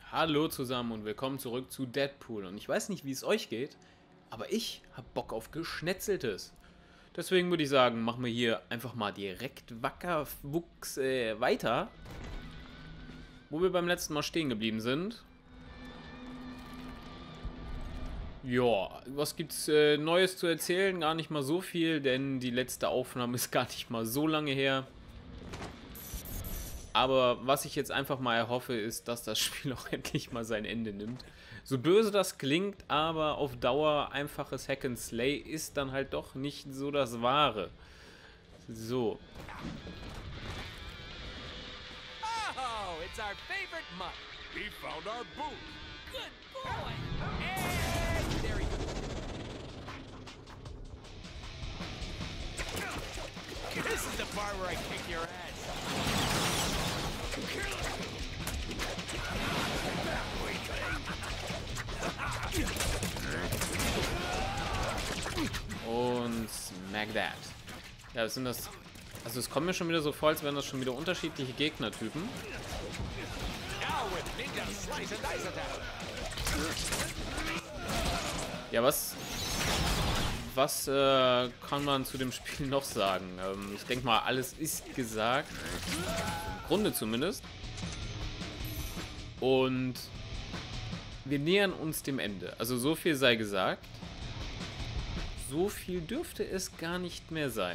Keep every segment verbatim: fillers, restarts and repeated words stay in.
Hallo zusammen und willkommen zurück zu Deadpool. Und ich weiß nicht, wie es euch geht, aber ich hab Bock auf Geschnetzeltes. Deswegen würde ich sagen, machen wir hier einfach mal direkt wackerwuchs äh, weiter. Wo wir beim letzten Mal stehen geblieben sind. Ja, was gibt's äh, Neues zu erzählen? Gar nicht mal so viel, denn die letzte Aufnahme ist gar nicht mal so lange her. Aber was ich jetzt einfach mal erhoffe, ist, dass das Spiel auch endlich mal sein Ende nimmt. So böse das klingt, aber auf Dauer einfaches Hack and Slay ist dann halt doch nicht so das Wahre. So. Oh, it's our favorite mutt. He found our boot. Good boy. And there he goes. This is the part where I kick your ass. Und smack that. Ja, was sind das? Also es kommt mir schon wieder so vor, als wären das schon wieder unterschiedliche Gegnertypen. Ja, was was äh, kann man zu dem Spiel noch sagen? Ähm, ich denke mal, alles ist gesagt. Im Grunde zumindest. Und wir nähern uns dem Ende. Also so viel sei gesagt. So viel dürfte es gar nicht mehr sein.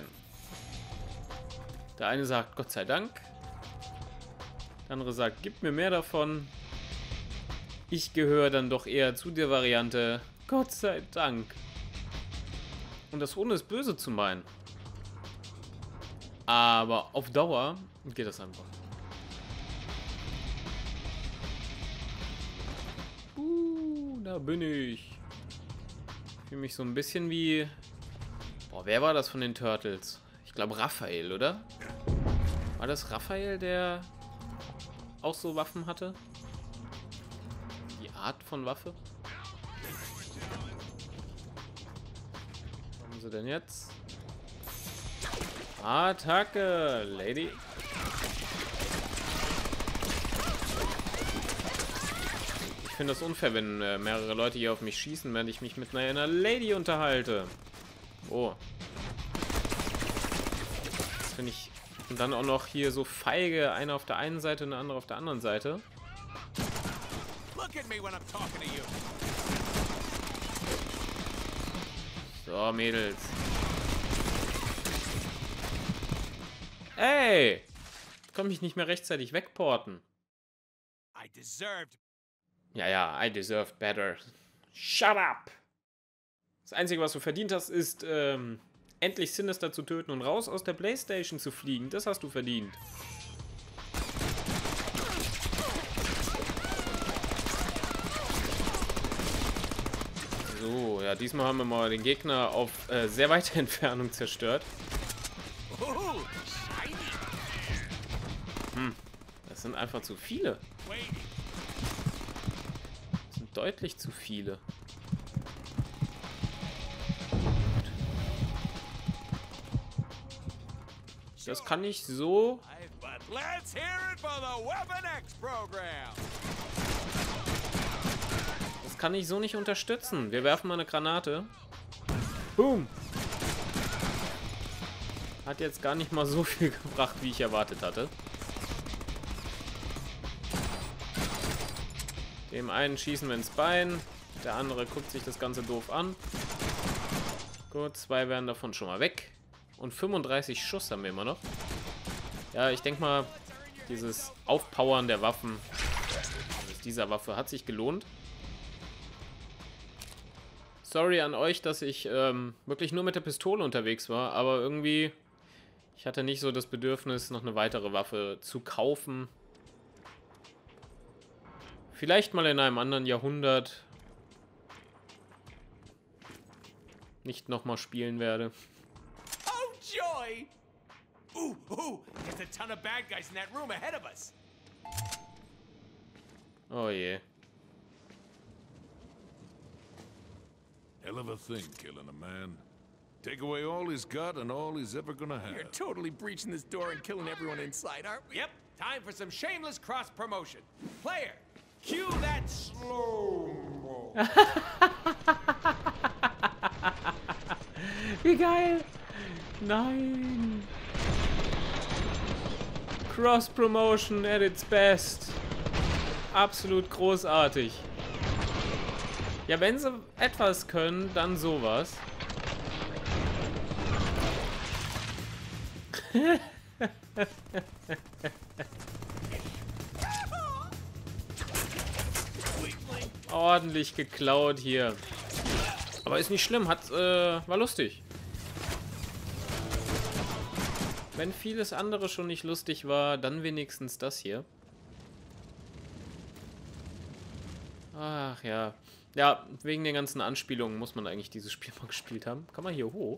Der eine sagt, Gott sei Dank. Der andere sagt, gib mir mehr davon. Ich gehöre dann doch eher zu der Variante, Gott sei Dank. Und das ohne es böse zu meinen. Aber auf Dauer geht das einfach. Uh, da bin ich. Ich fühle mich so ein bisschen wie... Boah, wer war das von den Turtles? Ich glaube Raphael, oder? War das Raphael, der auch so Waffen hatte? Die Art von Waffe? Was haben sie denn jetzt? Attacke, Lady. Ich finde das unfair, wenn äh, mehrere Leute hier auf mich schießen, während ich mich mit einer, einer Lady unterhalte. Oh. Das finde ich... Und dann auch noch hier so feige, einer auf der einen Seite und der andere auf der anderen Seite. So, Mädels. Ey! Ich kann mich nicht mehr rechtzeitig wegporten. I deserved. Ja, ja, I deserved better. Shut up! Das Einzige, was du verdient hast, ist, ähm, endlich Sinister zu töten und raus aus der PlayStation zu fliegen. Das hast du verdient. So, ja, diesmal haben wir mal den Gegner auf äh, sehr weite Entfernung zerstört. Hm, das sind einfach zu viele. Das sind deutlich zu viele. Das kann ich so... Das kann ich so nicht unterstützen. Wir werfen mal eine Granate. Boom! Hat jetzt gar nicht mal so viel gebracht, wie ich erwartet hatte. Dem einen schießen wir ins Bein. Der andere guckt sich das Ganze doof an. Gut, zwei werden davon schon mal weg. Und fünfunddreißig Schuss haben wir immer noch. Ja, ich denke mal, dieses Aufpowern der Waffen, also dieser Waffe, hat sich gelohnt. Sorry an euch, dass ich ähm, wirklich nur mit der Pistole unterwegs war, aber irgendwie, ich hatte nicht so das Bedürfnis, noch eine weitere Waffe zu kaufen. Vielleicht mal in einem anderen Jahrhundert nicht nochmal spielen werde. Joy! Ooh, ooh, there's a ton of bad guys in that room ahead of us. Oh je. Hell of a thing, killing a man. Take away all he's got and all he's ever gonna have. You're totally breaching this door and killing everyone inside, aren't we? Yep. Time for some shameless cross promotion. Player, cue that Wie geil! Nein! Cross-Promotion at its best. Absolut großartig. Ja, wenn sie etwas können, dann sowas. Ordentlich geklaut hier. Aber ist nicht schlimm, hat, äh, war lustig. Wenn vieles andere schon nicht lustig war, dann wenigstens das hier. Ach ja. Ja, wegen den ganzen Anspielungen muss man eigentlich dieses Spiel mal gespielt haben. Kann man hier hoch?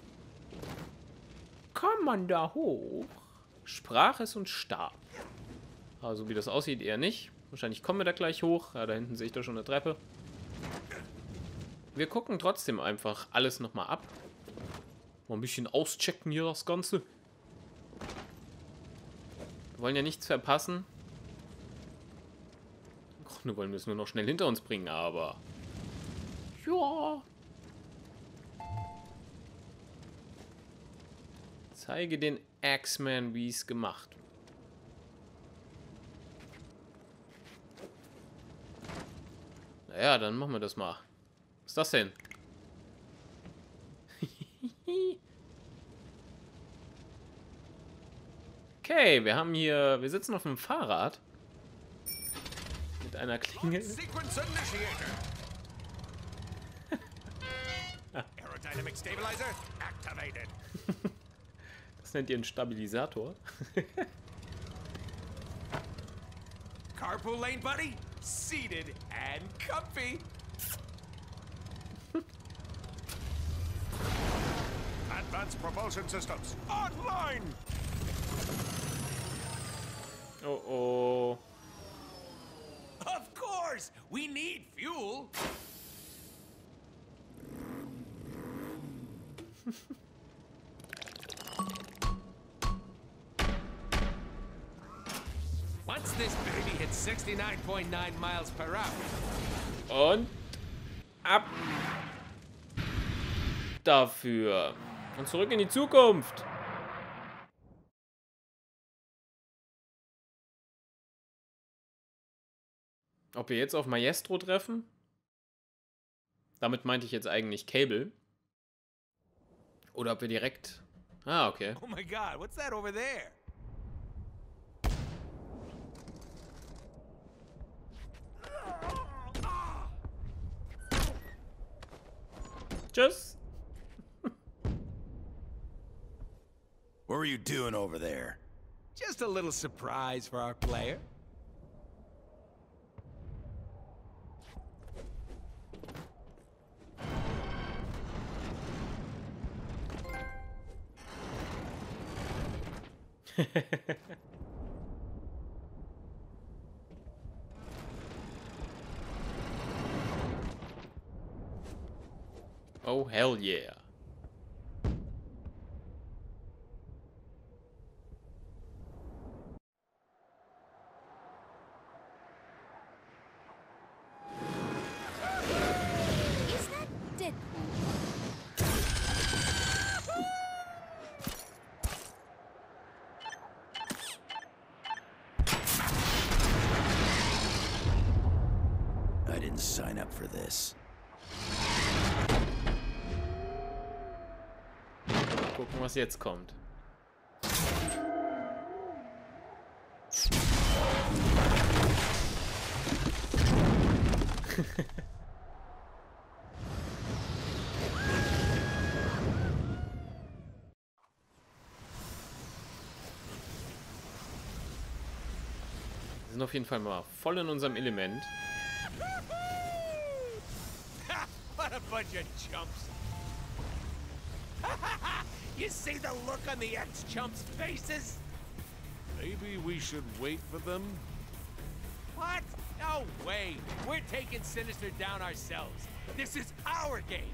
Kann man da hoch? Sprach es und starb. Also wie das aussieht, eher nicht. Wahrscheinlich kommen wir da gleich hoch. Ja, da hinten sehe ich doch schon eine Treppe. Wir gucken trotzdem einfach alles nochmal ab. Mal ein bisschen auschecken hier das Ganze. Wir wollen ja nichts verpassen. Im Grunde wollen wir es nur noch schnell hinter uns bringen, aber... Ja. Zeige den Axeman, wie es gemacht. Naja, dann machen wir das mal. Was ist das denn? Okay, wir haben hier... Wir sitzen auf einem Fahrrad. Mit einer Klingel. Sequence initiator. Aerodynamic stabilizer activated. Das nennt ihr einen Stabilisator. Carpool lane, buddy. Seated and comfy. Advanced propulsion systems online. Oh oh. Of course, we need fuel. Once this baby hits sixty-nine point nine miles per hour. Und ab dafür. Und zurück in die Zukunft. Ob wir jetzt auf Maestro treffen? Damit meinte ich jetzt eigentlich Cable. Oder ob wir direkt... Ah, okay. Oh my God, what's that over there? Tschüss. What were you doing over there? Just a little surprise for our player. Oh, hell yeah. Is that Deadpool? I didn't sign up for this. Gucken, was jetzt kommt. Wir sind auf jeden Fall mal voll in unserem Element. What a bunch of chumps. You see the look on the ex-chumps' faces? Maybe we should wait for them? What? No way. We're taking Sinister down ourselves. This is our game.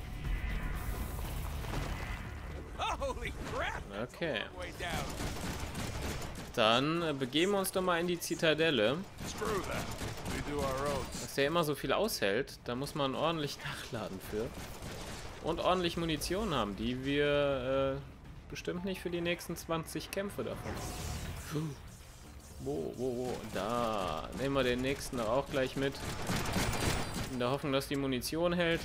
Holy crap! That's Okay. a long way down. Dann äh, begeben wir uns doch mal in die Zitadelle. Screw that. We do to our oats. Dass der immer so viel aushält, da muss man ordentlich nachladen für. Und ordentlich Munition haben, die wir äh, bestimmt nicht für die nächsten zwanzig Kämpfe davon. Puh. Wo, wo, wo? Da. Nehmen wir den nächsten auch gleich mit. In der Hoffnung, dass die Munition hält.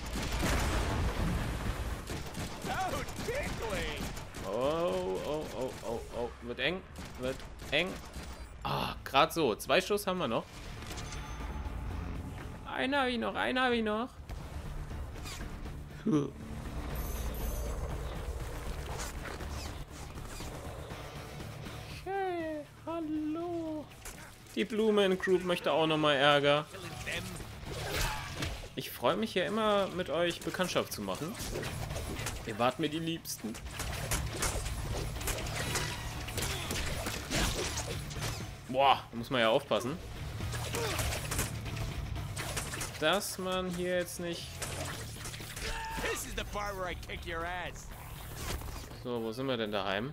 Oh, tickly! Oh, oh, oh, oh, oh. Wird eng. Wird eng. Ah, gerade so. Zwei Schuss haben wir noch. Einen habe ich noch, einen habe ich noch. Puh. Hey, hallo. Die Blumen-Group möchte auch nochmal Ärger. Ich freue mich ja immer, mit euch Bekanntschaft zu machen. Ihr wart mir die Liebsten. Boah, da muss man ja aufpassen. Dass man hier jetzt nicht... This is the part where I kick your ass. So, wo sind wir denn daheim?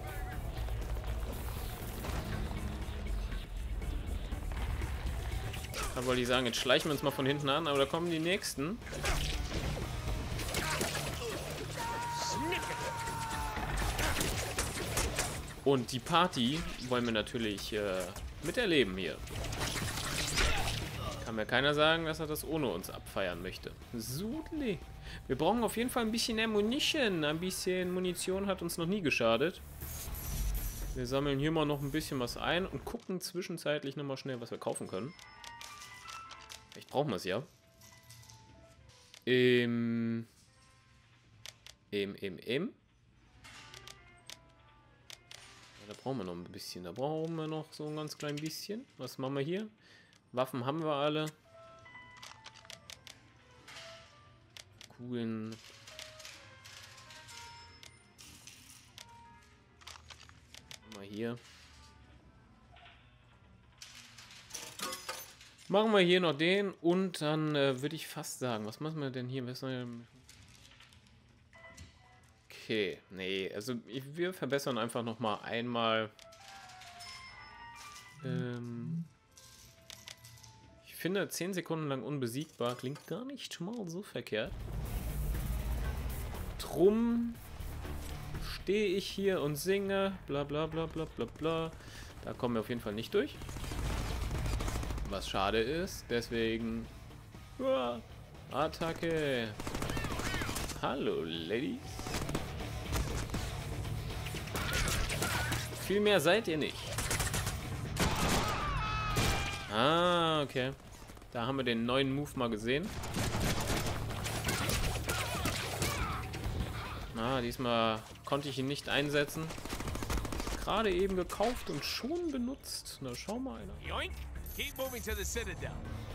Da wollte ich sagen, jetzt schleichen wir uns mal von hinten an, aber da kommen die nächsten. Und die Party wollen wir natürlich äh, miterleben hier. Kann mir keiner sagen, dass er das ohne uns abfeiern möchte. Sudli. Wir brauchen auf jeden Fall ein bisschen Ammunition. Ein bisschen Munition hat uns noch nie geschadet. Wir sammeln hier mal noch ein bisschen was ein und gucken zwischenzeitlich nochmal schnell, was wir kaufen können. Vielleicht brauchen wir es ja. Im... Im, im, im... Da brauchen wir noch ein bisschen. Da brauchen wir noch so ein ganz klein bisschen. Was machen wir hier? Waffen haben wir alle. Kugeln. Mal hier. Machen wir hier noch den und dann äh, würde ich fast sagen, was machen wir denn hier? Was soll denn... Okay, nee, also ich, wir verbessern einfach noch mal einmal. Ähm, ich finde, zehn Sekunden lang unbesiegbar klingt gar nicht mal so verkehrt. Drum stehe ich hier und singe, bla bla bla bla bla bla. Da kommen wir auf jeden Fall nicht durch. Was schade ist, deswegen... Uah, Attacke! Hallo, Ladies! Viel mehr seid ihr nicht. Ah, okay. Da haben wir den neuen Move mal gesehen. Ah, diesmal konnte ich ihn nicht einsetzen. Gerade eben gekauft und schon benutzt. Na, schau mal einer. Yoink! Keep moving to the Citadel.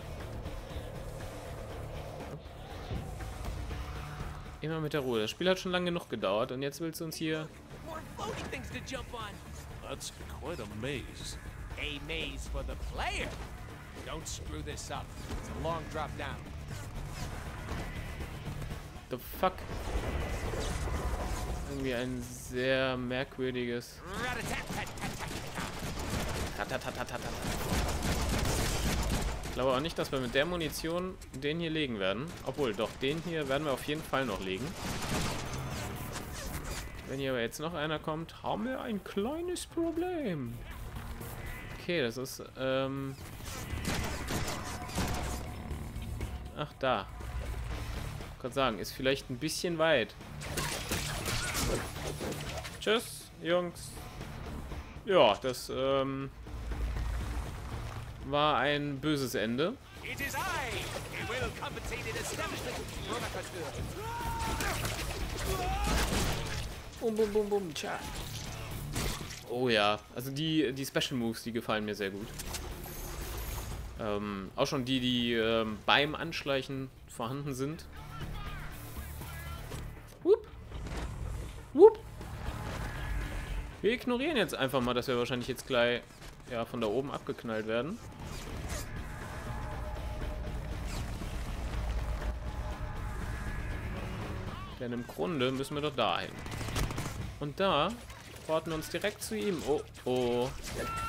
Immer mit der Ruhe. Das Spiel hat schon lange genug gedauert und jetzt willst du uns hier... More floaty things to jump on. That's quite a maze. A maze for the player. Don't screw this up. It's a long drop down. The fuck? Irgendwie ein sehr merkwürdiges... Ratatatatata. Ich glaube auch nicht, dass wir mit der Munition den hier legen werden. Obwohl, doch, den hier werden wir auf jeden Fall noch legen. Wenn hier aber jetzt noch einer kommt, haben wir ein kleines Problem. Okay, das ist, ähm... Ach, da. Ich kann sagen, ist vielleicht ein bisschen weit. Tschüss, Jungs. Ja, das, ähm... war ein böses Ende. It is I, a well-compensated establishment provocateur. Bum, bum, bum, bum, tja. Oh ja, also die, die Special Moves, die gefallen mir sehr gut. Ähm, auch schon die, die ähm, beim Anschleichen vorhanden sind. Wupp. Wupp. Wir ignorieren jetzt einfach mal, dass wir wahrscheinlich jetzt gleich ja, von da oben abgeknallt werden. Denn im Grunde müssen wir doch dahin. Und da porten wir uns direkt zu ihm. Oh, oh.